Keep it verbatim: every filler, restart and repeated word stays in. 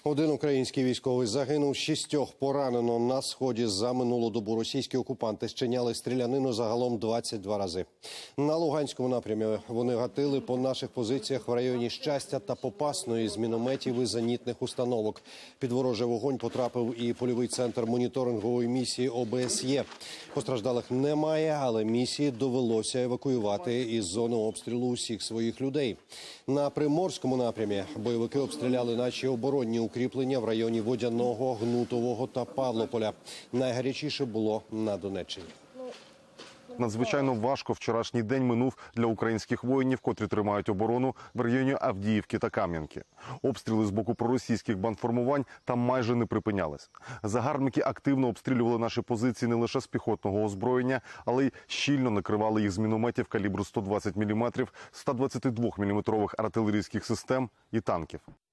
Один український військовий загинув, шістьох поранено. На сході за минулу добу російські окупанти зчиняли стрілянину загалом двадцять два рази. На Луганському напрямі вони гатили по наших позиціях в районі Щастя та Попасної з мінометів і зенітних установок. Під ворожий вогонь потрапив і польовий центр моніторингової місії О Б С Є. Постраждалих немає, але місії довелося евакуювати із зони обстрілу усіх своїх людей. На Приморському напрямі бойовики обстріляли наші оборонні укріплення в районі Водяного, Гнутового та Павлополя. Найгарячіше було на Донеччині. Надзвичайно важко вчорашній день минув для українських воїнів, котрі тримають оборону в районі Авдіївки та Кам'янки. Обстріли з боку проросійських бандформувань там майже не припинялись. Загарбники активно обстрілювали наші позиції не лише з піхотного озброєння, але й щільно накривали їх з мінометів калібру сто двадцять міліметрів, ста двадцятидвоміліметрових артилерійських систем і танків.